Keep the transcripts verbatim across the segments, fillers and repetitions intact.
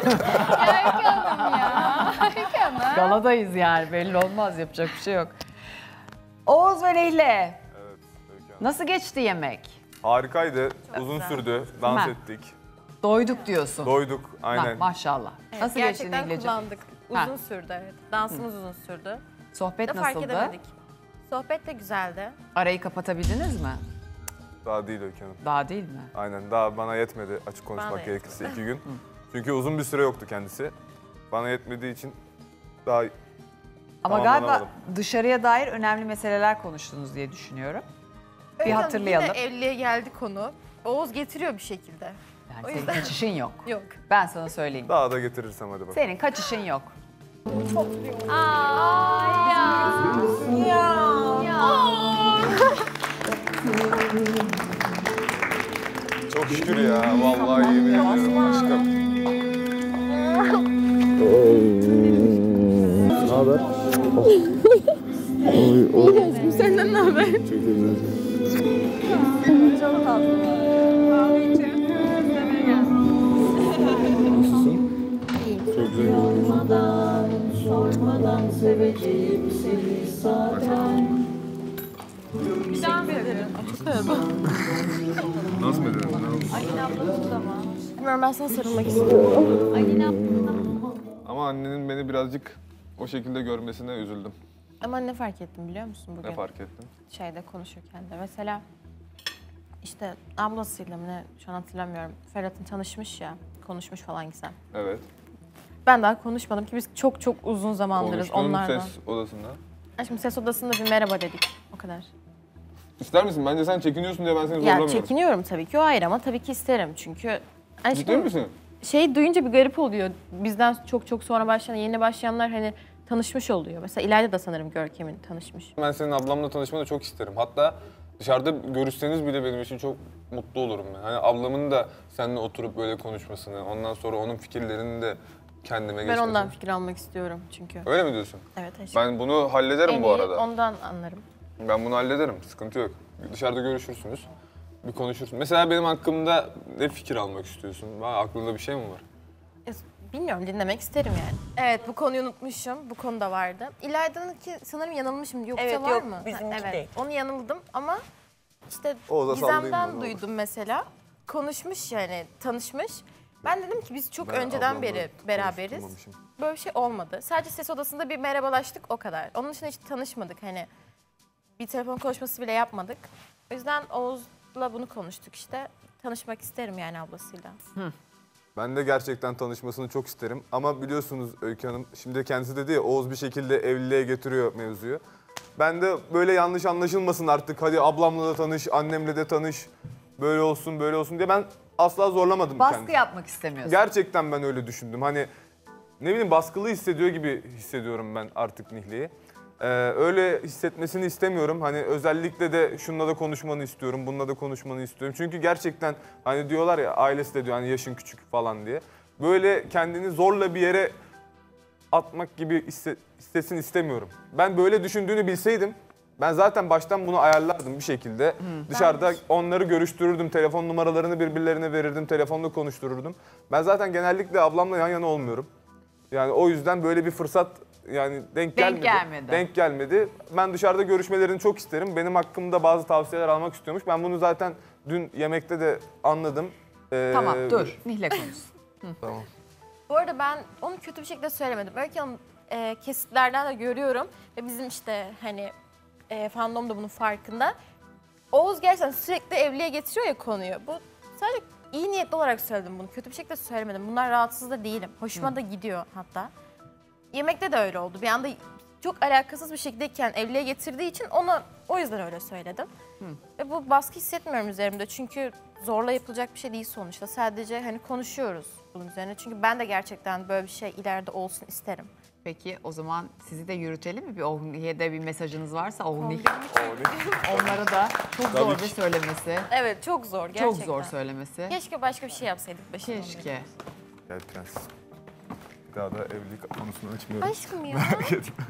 Öykü Hanım ya. Öykü Hanım. Galadayız yani, belli olmaz, yapacak bir şey yok. Oğuz ve Nihle, Evet, Öykü Hanım. nasıl geçti yemek? Harikaydı, uzun güzel. sürdü, dans Ha. ettik, Doyduk diyorsun. doyduk, Ha, aynen. maşallah. Evet, Nasıl geçti gerçekten Nihleciğim? kullandık. Uzun Ha. sürdü evet. Dansımız uzun sürdü. Sohbet Da fark nasıldı? edemedik. Sohbet de güzeldi. Arayı kapatabildiniz mi? Daha değil Öykü Hanım. Daha değil mi? Aynen, daha bana yetmedi açık Bana konuşmak da gerekirse iki gün. Çünkü uzun bir süre yoktu kendisi. Bana yetmediği için daha Ama galiba tamamlanamadım. dışarıya dair önemli meseleler konuştunuz diye düşünüyorum. Bir Öykü Hanım, hatırlayalım. Yine evliliğe geldi konu. Oğuz getiriyor bir şekilde. Yani O senin yüzden- kaçışın yok. Yok. Ben sana söyleyeyim. daha da getirirsem hadi bakalım. Senin kaçışın yok. Aa ya. Çok şükür ya, vallahi yemin ediyorum aşkım. Ne haber? İyi senden ne haber? Çok özür Çok tatlı. Kahve için. Nasılsın? Çok güzel. Sormadan seveceğim seni zaten. Nasıl mı dedin? Bilmiyorum, ben sana sarılmak istiyorum. Ama annenin beni birazcık o şekilde görmesine üzüldüm. Ama ne fark ettim biliyor musun bugün? Ne fark ettin? Şeyde konuşurken de. Mesela işte ablasıyla mı ne, şu an hatırlamıyorum. Ferhat'ın tanışmış ya, konuşmuş falan Gizem. Evet. Ben daha konuşmadım ki biz çok çok uzun zamanlarız Konuştuğun onlardan. ses odasında. Ha, Şimdi ses odasında bir merhaba dedik. O kadar. İster misin? Bence sen çekiniyorsun diye ben seni Ya zorlamıyorum. çekiniyorum tabii ki, o ayrı, ama tabii ki isterim çünkü. Aşkım, Ciddi misin? şey duyunca bir garip oluyor. Bizden çok çok sonra başlayan, yeni başlayanlar hani tanışmış oluyor. Mesela İlayda da sanırım Görkem'in tanışmış. Ben senin ablamla tanışmanı da çok isterim. Hatta dışarıda görüşseniz bile benim için çok mutlu olurum ben. Hani ablamın da seninle oturup böyle konuşmasını, ondan sonra onun fikirlerini de kendime Ben geçmesini. ondan fikir almak istiyorum çünkü. Öyle mi diyorsun? Evet aşkım. Ben bunu hallederim En bu iyi arada. ondan anlarım. Ben bunu hallederim. Sıkıntı yok. Dışarıda görüşürsünüz. Bir konuşursun. Mesela benim hakkımda ne fikir almak istiyorsun? Var, aklında bir şey mi var? Ya, Bilmiyorum, dinlemek isterim yani. Evet, bu konuyu unutmuşum. Bu konu da vardı. İlayda'nınki sanırım yanılmışım. Yoksa Evet, var yok, mı? bizimki evet. değil. Onu yanıldım ama işte O da sallayayım Gizem'den bunu, duydum mesela. Konuşmuş yani, tanışmış. Ben dedim ki biz çok Ben önceden ablamla beri beraberiz. konuşturmamışım. Böyle bir şey olmadı. Sadece ses odasında bir merhabalaştık, o kadar. Onun dışında hiç tanışmadık. Hani bir telefon konuşması bile yapmadık. O yüzden Oğuz'la bunu konuştuk işte. Tanışmak isterim yani ablasıyla. Ben de gerçekten tanışmasını çok isterim. Ama biliyorsunuz Öykü Hanım, şimdi kendisi dedi ya, Oğuz bir şekilde evliliğe getiriyor mevzuyu. Ben de böyle yanlış anlaşılmasın artık, hadi ablamla da tanış, annemle de tanış, böyle olsun böyle olsun diye ben asla zorlamadım Baskı kendisini. yapmak istemiyorsun. Gerçekten ben öyle düşündüm. Hani ne bileyim, baskılı hissediyor gibi hissediyorum ben artık Nihle'yi. Ee, öyle hissetmesini istemiyorum. Hani özellikle de şununla da konuşmanı istiyorum, bununla da konuşmanı istiyorum. Çünkü gerçekten hani diyorlar ya, ailesi de diyor hani yaşın küçük falan diye. Böyle kendini zorla bir yere atmak gibi hisse, hissetsin istemiyorum. Ben böyle düşündüğünü bilseydim, ben zaten baştan bunu ayarlardım bir şekilde. Dışarıda onları görüştürürdüm, telefon numaralarını birbirlerine verirdim, telefonla konuştururdum. Ben zaten genellikle ablamla yan yana olmuyorum. Yani o yüzden böyle bir fırsat yani denk gelmedi. gelmedi. Denk gelmedi. Ben dışarıda görüşmelerini çok isterim. Benim hakkımda bazı tavsiyeler almak istiyormuş. Ben bunu zaten dün yemekte de anladım. Ee, Tamam, dur. Nihle konuşsun. Tamam. Bu arada ben onu kötü bir şekilde söylemedim. Öykü Hanım, e, kesitlerden de görüyorum ve bizim işte hani e, fandom da bunun farkında. Oğuz gerçekten sürekli evliliğe getiriyor ya konuyu. Bu sadece iyi niyetli olarak söyledim bunu. Kötü bir şekilde söylemedim. Bunlar rahatsız da değilim. Hoşuma Hı. da gidiyor hatta. Yemekte de öyle oldu. Bir anda çok alakasız bir şekildeyken evliliğe getirdiği için ona o yüzden öyle söyledim. Hı. Ve bu baskı hissetmiyorum üzerimde. Çünkü zorla yapılacak bir şey değil sonuçta. Sadece hani konuşuyoruz bunun üzerine. Çünkü ben de gerçekten böyle bir şey ileride olsun isterim. Peki o zaman sizi de yürütelim mi? Bir Ohni'ye bir mesajınız varsa Ohni. Onları da çok Tabii zor ki. bir söylemesi. Evet, çok zor gerçekten. Çok zor söylemesi. Keşke başka bir şey yapsaydık başında. Keşke. Gel prenses. Bir daha da evlilik konusunu açmıyorum. Aşkım ya. Merak etme.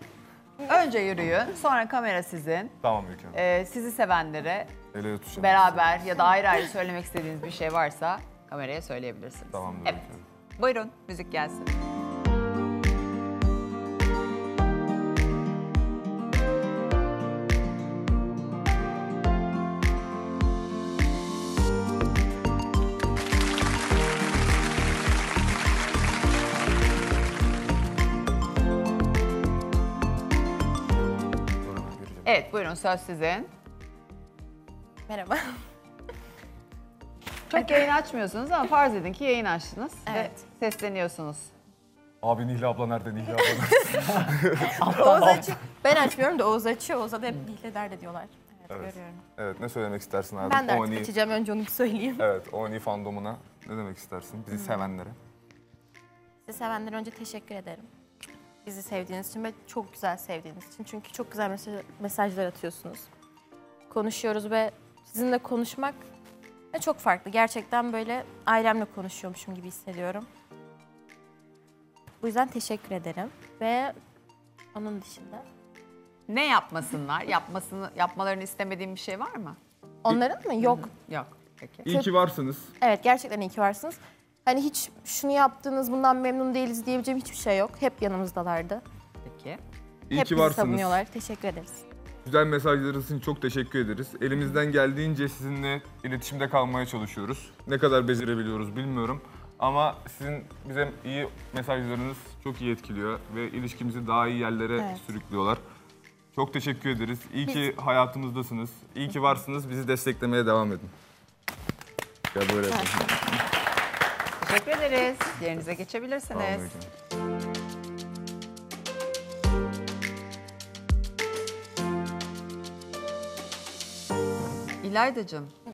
Önce yürüyün, sonra kamera sizin. Tamam Öykü Hanım. Ee, sizi sevenlere Ele tutuşalım. beraber ya da ayrı ayrı söylemek istediğiniz bir şey varsa kameraya söyleyebilirsiniz. Tamamdır Evet. Öykü Hanım. Buyurun müzik gelsin. Evet buyurun söz sizin. Merhaba. Çok yayın açmıyorsunuz ama farz edin ki yayın açtınız Evet. ve sesleniyorsunuz. Abi Nihle abla nerede? Nihle abla nerede? Oğuz açıyor. Ben açmıyorum da Oğuz açıyor. Oğuz'a da hep Nihle derdi diyorlar. Evet, Evet. görüyorum. Evet, ne söylemek istersin abi? Ben de artık Oni- açacağım. Önce onu bir söyleyeyim. Evet, Oni fandomuna ne demek istersin? Bizi sevenlere. Sizi sevenlere önce teşekkür ederim. Bizi sevdiğiniz için ve çok güzel sevdiğiniz için. Çünkü çok güzel mesaj, mesajlar atıyorsunuz. Konuşuyoruz ve sizinle konuşmak ve çok farklı. Gerçekten böyle ailemle konuşuyormuşum gibi hissediyorum. Bu yüzden teşekkür ederim. Ve onun dışında Ne yapmasınlar? Yapmasını, yapmalarını istemediğin bir şey var mı? onların mı? Yok. Yok. Peki. İyi ki varsınız. Evet, gerçekten iyi ki varsınız. Hani hiç şunu yaptığınız, bundan memnun değiliz diyebileceğim hiçbir şey yok. Hep yanımızdalardı. Peki. İyi Hep ki bizi varsınız. savunuyorlar. Teşekkür ederiz. Güzel mesajlarınız için çok teşekkür ederiz. Elimizden geldiğince sizinle iletişimde kalmaya çalışıyoruz. Ne kadar becerebiliyoruz bilmiyorum. Ama sizin bize iyi mesajlarınız çok iyi etkiliyor ve ilişkimizi daha iyi yerlere Evet. sürüklüyorlar. Çok teşekkür ederiz. İyi ki hayatımızdasınız. İyi ki varsınız. Bizi desteklemeye devam edin. Ya böyle yapalım. Teşekkür ederiz. Yerinize Tamam, geçebilirsiniz. Öykü. İlaydacığım,